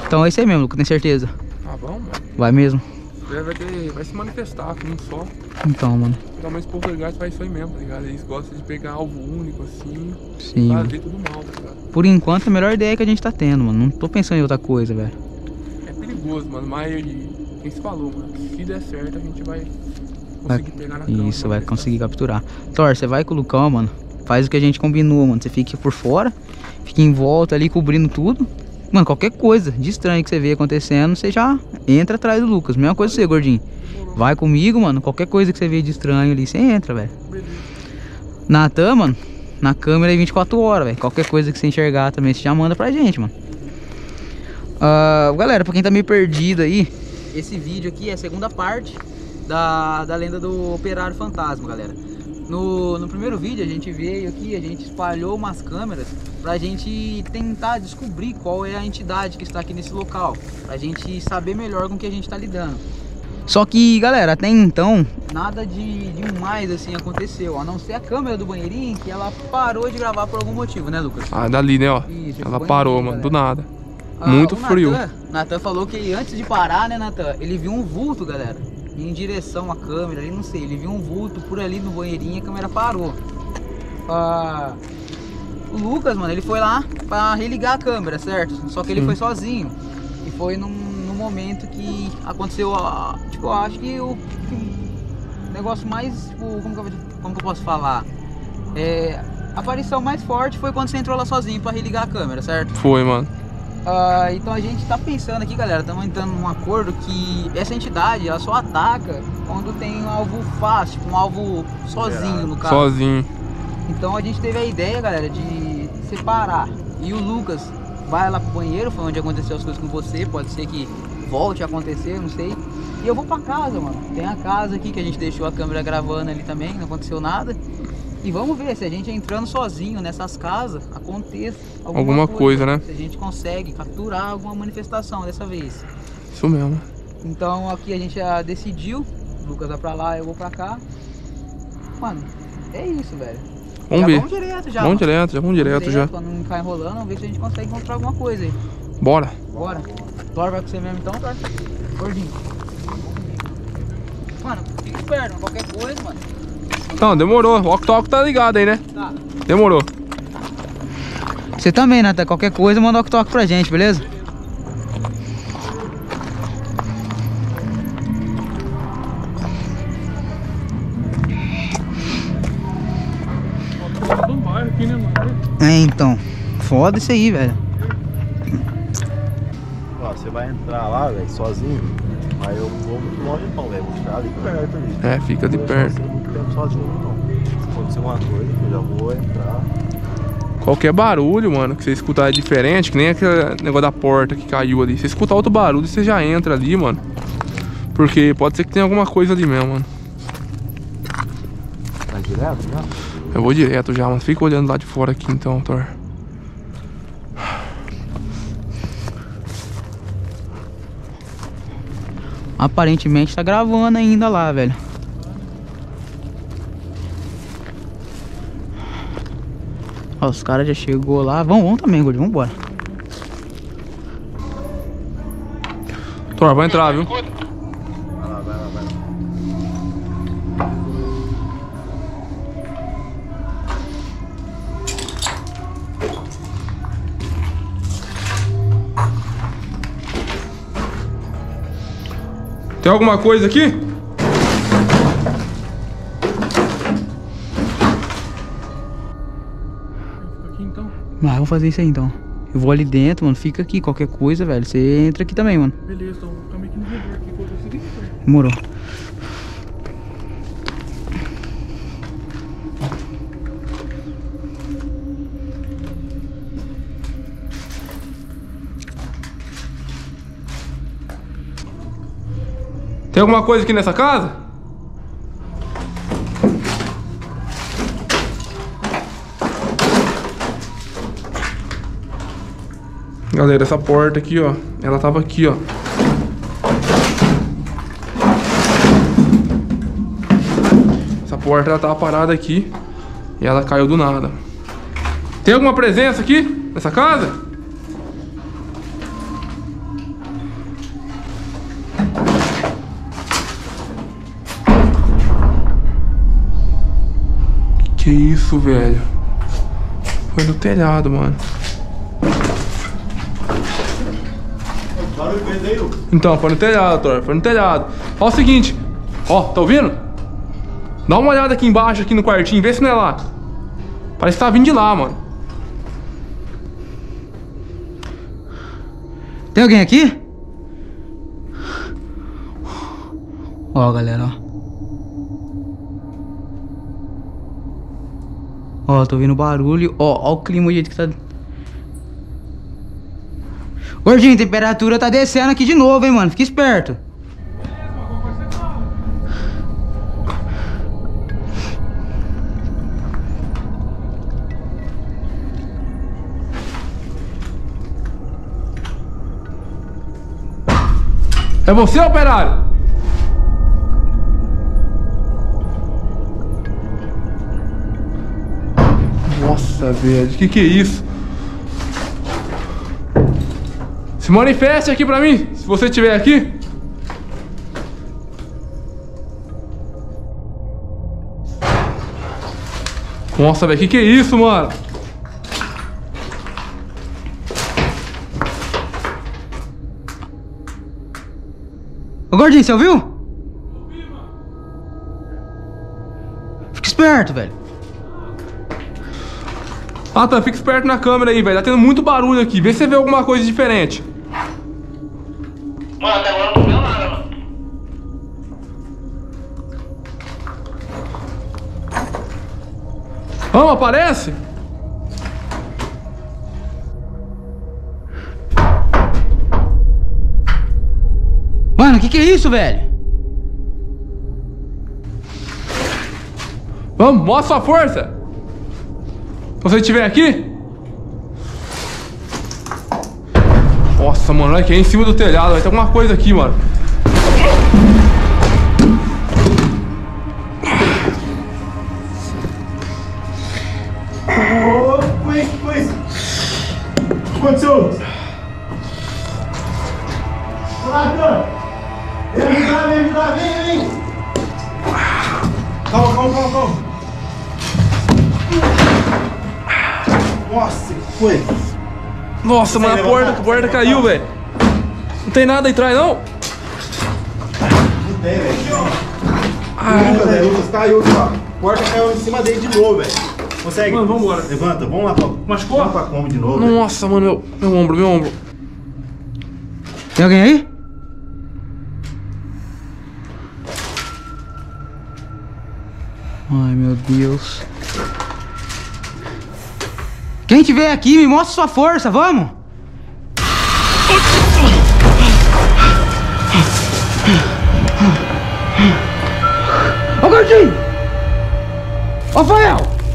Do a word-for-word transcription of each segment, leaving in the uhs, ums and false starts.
Então é isso aí mesmo, Lucas, tem certeza? Tá bom, mano. Vai mesmo? Vai, ter, vai se manifestar com um só. Então, mano. Geralmente os povos legais faz isso aí mesmo, tá ligado? Eles gostam de pegar alvo único assim. Sim. Fazer tudo mal, tá ligado? Por enquanto é a melhor ideia que a gente tá tendo, mano. Não tô pensando em outra coisa, velho. É perigoso, mano, mas quem se falou, mano, se der certo a gente vai conseguir vai... pegar na cama. Isso, vai conseguir capturar. Thor, você vai com o Lucão, mano. Faz o que a gente combinou, mano. Você fica por fora, fica em volta ali, cobrindo tudo. Mano, qualquer coisa de estranho que você vê acontecendo, você já entra atrás do Lucas. Mesma coisa pra você, gordinho. Vai comigo, mano. Qualquer coisa que você vê de estranho ali, você entra, velho. Natan, mano, na câmera é vinte e quatro horas, velho. Qualquer coisa que você enxergar também, você já manda pra gente, mano. Uh, galera, pra quem tá meio perdido aí, esse vídeo aqui é a segunda parte da, da lenda do operário fantasma, galera. No, no primeiro vídeo a gente veio aqui, a gente espalhou umas câmeras pra gente tentar descobrir qual é a entidade que está aqui nesse local, pra gente saber melhor com o que a gente tá lidando. Só que, galera, até então, nada de, de mais assim aconteceu, a não ser a câmera do banheirinho, que ela parou de gravar por algum motivo, né, Lucas? Ah, dali, né, ó. Isso, ela parou, mano, galera. do nada. Ah, Muito o frio. Natan, Natan falou que antes de parar, né, Natan, ele viu um vulto, galera, em direção à câmera, ali não sei, ele viu um vulto por ali no banheirinho e a câmera parou. Ah, o Lucas, mano, ele foi lá pra religar a câmera, certo? Só que ele Sim. foi sozinho. E foi num, num momento que aconteceu, a, tipo, eu acho que o, que o negócio mais, tipo, como que, eu, como que eu posso falar? É, a aparição mais forte foi quando você entrou lá sozinho pra religar a câmera, certo? Foi, mano. Uh, então a gente tá pensando aqui, galera, estamos entrando num acordo que essa entidade, ela só ataca quando tem um alvo fácil, tipo um alvo sozinho no caso. Sozinho. Então a gente teve a ideia, galera, de separar. E o Lucas vai lá pro banheiro, foi onde aconteceu as coisas com você, pode ser que volte a acontecer, não sei. E eu vou pra casa, mano. Tem a casa aqui que a gente deixou a câmera gravando ali também, não aconteceu nada. E vamos ver se a gente entrando sozinho nessas casas, aconteça alguma, alguma coisa, coisa, né? Se a gente consegue capturar alguma manifestação dessa vez. Isso mesmo. Então aqui a gente já decidiu. O Lucas vai pra lá, eu vou pra cá. Mano, é isso, velho. Vamos já ver. Vamos direto já. Vamos direto, já vamos direto, direto já. Pra não ficar enrolando, vamos ver se a gente consegue encontrar alguma coisa aí. Bora. Bora. Thor vai com você mesmo então, Thor? Gordinho. Mano, fica esperto, qualquer coisa, mano. Não, demorou. O walk-talk tá ligado aí, né? Tá. Demorou. Você também, Natan. Qualquer coisa, manda o walk-talk pra gente, beleza? É, então. Foda isso aí, velho. Ó, você vai entrar lá, velho, sozinho. Aí eu vou muito longe não, velho. Vou ficar ali perto ali. É, fica de perto. Não vou muito tempo sozinho não. Se acontecer uma coisa, eu já vou entrar. Qualquer barulho, mano, que você escutar é diferente, que nem aquele negócio da porta que caiu ali. Se você escutar outro barulho, você já entra ali, mano. Porque pode ser que tenha alguma coisa ali mesmo, mano. Vai direto já? Eu vou direto já, mano. Fica olhando lá de fora aqui então, Thor. Aparentemente tá gravando ainda lá, velho. Ó, os caras já chegou lá. Vamos, vamos também, Gordinho. Vamos embora. Thor, vai entrar, viu? Vai lá, vai lá, vai lá. Tem alguma coisa aqui? Aqui então. Ah, vou fazer isso aí então. Eu vou ali dentro, mano. Fica aqui, qualquer coisa, velho. Você entra aqui também, mano. Beleza, então vou ficar meio que no redor aqui enquanto eu seguir. Demorou. Tem alguma coisa aqui nessa casa? Galera, essa porta aqui, ó, ela tava aqui, ó. Essa porta, ela tava parada aqui e ela caiu do nada. Tem alguma presença aqui nessa casa? Que isso, velho? Foi no telhado, mano. Então, foi no telhado, Thor. Foi no telhado. Ó o seguinte. Ó, tá ouvindo? Dá uma olhada aqui embaixo, aqui no quartinho. Vê se não é lá. Parece que tá vindo de lá, mano. Tem alguém aqui? Ó, galera, ó. Ó, tô ouvindo barulho. Ó, ó o clima, o jeito que tá... Gordinho, a temperatura tá descendo aqui de novo, hein, mano. Fica esperto. É você, operário? Nossa, velho, que que é isso? Se manifeste aqui pra mim, se você estiver aqui. Nossa, velho, que que é isso, mano? Ô, Gordinho, você ouviu? Ouvi, mano. Fica esperto, velho. Ah, tá, fica esperto na câmera aí, velho. Tá tendo muito barulho aqui. Vê se você vê alguma coisa diferente. Mano, até agora não viu nada, mano. Vamos, aparece? Mano, que que é isso, velho? Vamos, mostra sua força. Se você estiver aqui. Nossa, mano, olha aqui, é em cima do telhado. Vai ter alguma coisa aqui, mano. Ô, foi, foi. O que aconteceu? Ladrão! Vem ajudar, vem ajudar, vem, vem! Calma, calma, calma, calma! Nossa, que foi? Nossa, mano, a porta, a porta caiu, velho. Não tem nada aí atrás, não? Não tem, velho. Ah, Lucas, velho, Lucas caiu, ó. A porta caiu em cima dele de novo, velho. Consegue? Mano, vambora. Levanta, vamos lá pra... Machucou? Vamos pra Kombi de novo, velho. Nossa, mano, meu, meu ombro, meu ombro. Tem alguém aí? Ai, meu Deus. Quem tiver aqui, me mostra sua força, vamos! Ô, Gordinho! Ô, Rafael!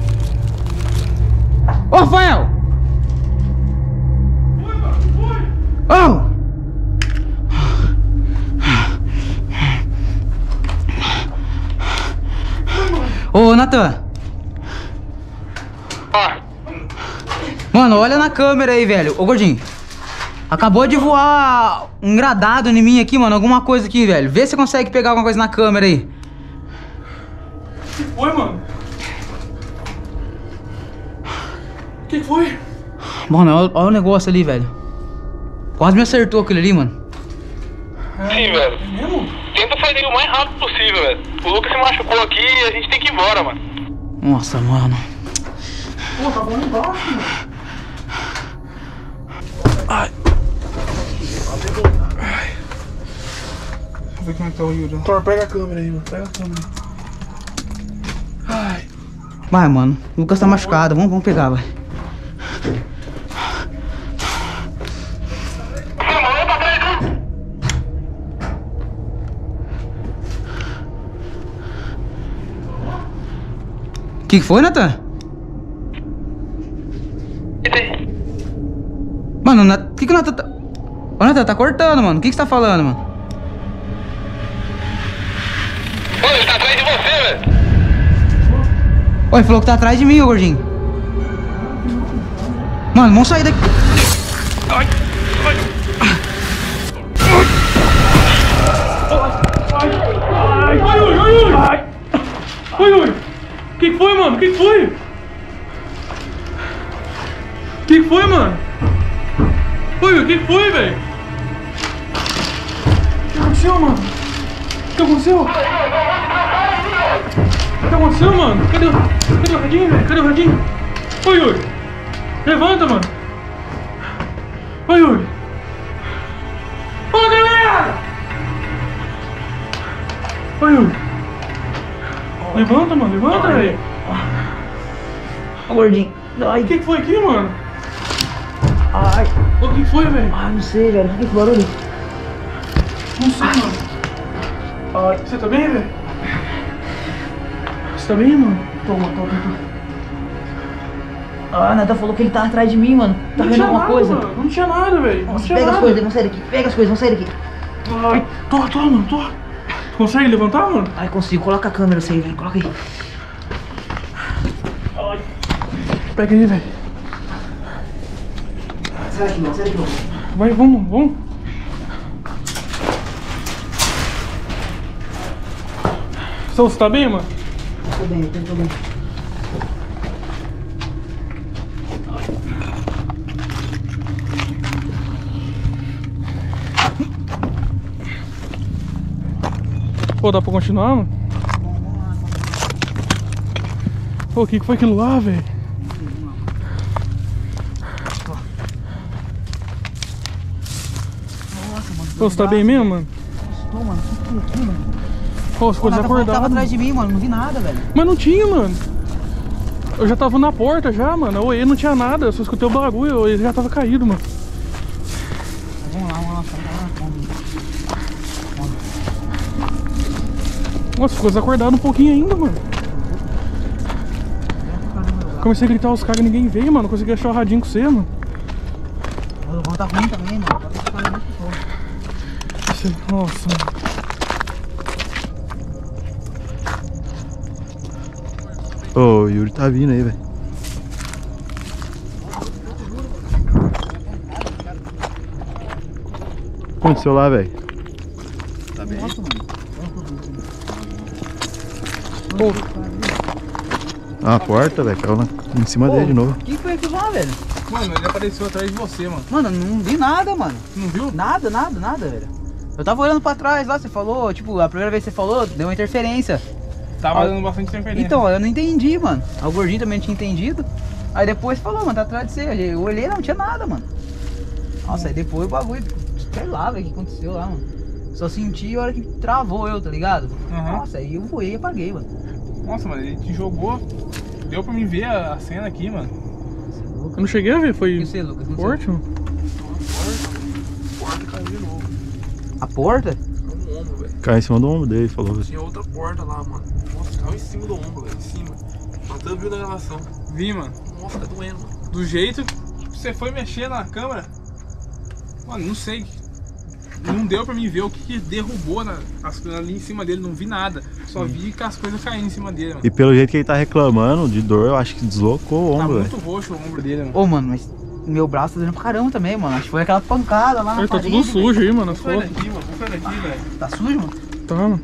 Ô, Rafael! Ô! Ô, Natan! Mano, olha na câmera aí, velho. Ô, Gordinho. Acabou de voar um gradado em mim aqui, mano. Alguma coisa aqui, velho. Vê se você consegue pegar alguma coisa na câmera aí. O que foi, mano? O que foi? Mano, olha, olha o negócio ali, velho. Quase me acertou aquilo ali, mano. Sim, velho. É mesmo? Tenta sair dele o mais rápido possível, velho. O Lucas se machucou aqui e a gente tem que ir embora, mano. Nossa, mano. Pô, tá bom embaixo, mano. Ai. Ai. Deixa eu ver como é que tá o Yuri. Thor, pega a câmera aí, mano. Pega a câmera. Ai. Vai, mano. O Lucas tá machucado. Vamos, vamos pegar, vai. O que, que foi, Natan? Mano, o que que o Natan tá... Ô, Natan, tá cortando, mano. O que que você tá falando, mano? Mano, ele tá atrás de você, velho. Ô, ele falou que tá atrás de mim, ô, Gordinho. Mano, vamos sair daqui. Ai. Ai. Ai. Ai. Ai, Yuri, ai, Yuri. Ai. Ai, Yuri. Que que que foi, mano? O que que foi? O que que foi, mano? Oi, o que que foi, velho? O que aconteceu, mano? O que aconteceu? O que aconteceu, mano? Cadê o, cadê o radinho, velho? Cadê o radinho? Oi, Yuri. Levanta, mano. Oi, Yuri. Ô, galera! Oi, Yuri. Levanta, mano. Levanta, velho. Ó, gordinho. Ai, O que que foi aqui, mano? ai, O que que foi, velho? ai, não sei, velho. O que que foi barulho? Não sei, mano. Ai, Você tá bem, velho? Você tá bem, mano? toma, toma, toma. Ah, a Nata falou que ele tá atrás de mim, mano. Tá Não vendo tinha alguma nada, coisa? mano. Não tinha nada, velho. Não Nossa, tinha pega as nada. coisas, vamos sair daqui. Pega as coisas, vamos sair daqui. Ai, tô, tô, mano, tô. Tu consegue levantar, mano? Ai, consigo. Coloca a câmera, você aí, velho. Coloca aí. Ai. Pega aí, velho. Sai daqui, mano. Sai daqui, mano. Vai, vamos, vamos. Então, você tá bem, mano? Tô bem, eu tô bem. Pô, dá pra continuar, mano? Pô, o que que foi aquilo lá, velho? Nossa, mano. Pô, você tá bem mesmo, mano? Tô, mano. O que foi aqui, mano? Pô, você ficou Tava desacordado. atrás de mim, mano. Não vi nada, velho. Mas não tinha, mano. Eu já tava na porta já, mano. Eu olhei, não tinha nada. Eu só escutei o bagulho, eu olhei, já tava caído, mano. Vamos lá, vamos lá. Vamos lá. Vamos lá. Nossa, ficou desacordado um pouquinho ainda, mano. Comecei a gritar os caras e ninguém veio, mano. Não consegui achar o radinho com você, mano. O Luvão tá ruim também, mano. Pode ficar muito fogo. Esse- Nossa, mano. Ô, o Yuri tá vindo aí, velho. O que aconteceu lá, velho? Tá bem? Nossa, mano. Pô, A porta, velho, caiu na- em cima dele de novo. O que foi aquilo lá, velho? mano, ele apareceu atrás de você, mano. Mano, eu não vi nada, mano. Você não viu? Nada, nada, nada, velho. Eu tava olhando pra trás lá, você falou, tipo, a primeira vez que você falou, deu uma interferência. Tava Ah, dando bastante interferência. Então, eu não entendi, mano. O gordinho também tinha entendido. Aí depois falou, mano, tá atrás de você. Eu olhei, não tinha nada, mano. Nossa, aí depois o bagulho, sei lá, velho, o que aconteceu lá, mano. Só senti a hora que travou eu, tá ligado? Aham. Nossa, aí eu voei e apaguei, mano. Nossa, mano, ele te jogou. Deu pra mim ver a a cena aqui, mano. Você é louco. Eu não cheguei a ver, E foi você, Lucas? O que forte, mano. A porta caiu de novo. A porta? Caiu no ombro, velho. Caiu em cima do ombro dele, falou. Tinha outra porta lá, mano. Nossa, caiu em cima do ombro, velho. Em cima. Até viu na gravação. Vi, mano. Nossa, tá doendo, mano. Do jeito que você foi mexer na câmera. Mano, não sei. Não deu pra mim ver o que, que derrubou na, as, ali em cima dele. Não vi nada. Só vi que as coisas caindo em cima dele, mano. E pelo jeito que ele tá reclamando de dor, eu acho que deslocou o Tá ombro, velho. muito roxo o ombro dele, mano. Ô, mano, mas meu braço tá doendo pra caramba também, mano. Acho que foi aquela pancada lá na Ele tá parede, tudo velho. sujo aí, mano, as Vamos sair fotos. daqui, mano. Vamos sair daqui, velho. Tá sujo, mano? Tá, mano.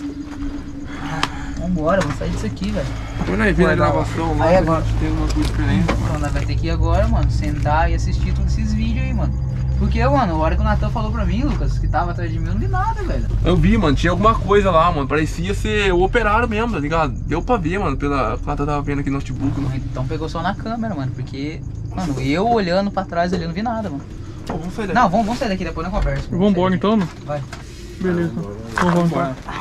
Vambora, vamos sair disso aqui, velho. Quando nós vimos a gravação lá, Aí a agora- gente teve uma coisa diferente. Então nós vai ter que ir agora, mano, sentar e assistir todos esses vídeos aí, mano. Porque, mano, a hora que o Natan falou pra mim, Lucas, que tava atrás de mim, eu não vi nada, velho. Eu vi, mano, tinha alguma coisa lá, mano. Parecia ser o operário mesmo, tá ligado? Deu pra ver, mano, pela. Quando eu tava vendo aqui no notebook, mano. Então pegou só na câmera, mano, porque, mano, eu olhando pra trás ali, eu não vi nada, mano. Pô, vamos sair daqui. Não, vamos, vamos sair daqui, depois nós conversa. Vambora então, mano. Vai. Beleza. Então vamos embora. Ah,